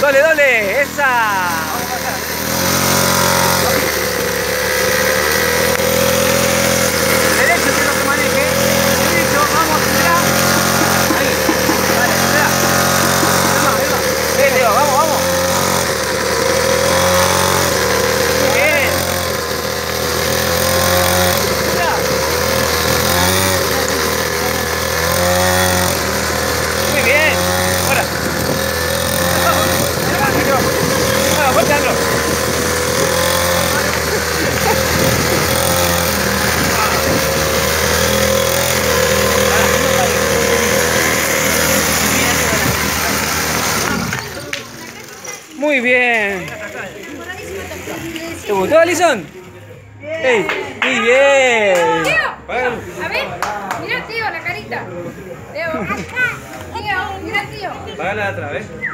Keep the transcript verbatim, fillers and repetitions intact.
doble, doble. Esa. Vamos a pasar. Derecho quiero que maneje. Derecho, vamos, espera. Ahí. Vale, espera. Ahí va, ahí va. Eh, Leo, vamos, vamos. Bien. Espera. Muy bien. Ahora. Bueno, fuerte, Andro. Muy bien. ¿Te gustó, Alison? Hey, muy bien. Tío, a ver, mira tío, la carita. Tío, tío, mira tío. Págala otra vez.